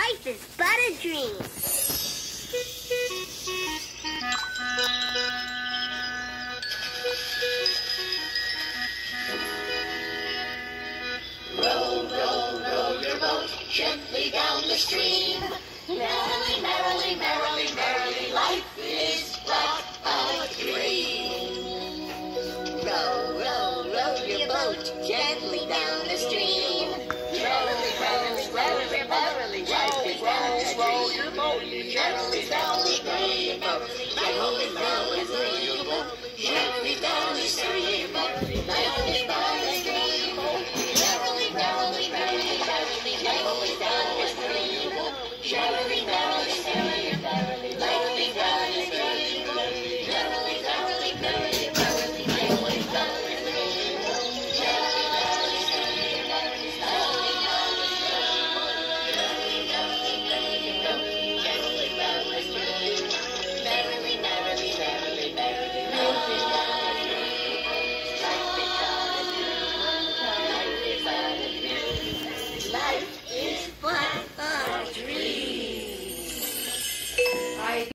Life is but a dream. Row, row, row your boat gently down the stream. Merrily, merrily, merrily, merrily, life is but a dream. Row, row, row your boat gently down the stream. Merrily, merrily, merrily, merrily, life is but a dream. Row your boat gently down the stream. Merrily, merrily, row your boat gently down the stream. Merrily, merrily, stream. Merrily, merrily, merrily, merrily, merrily down the stream. Merrily,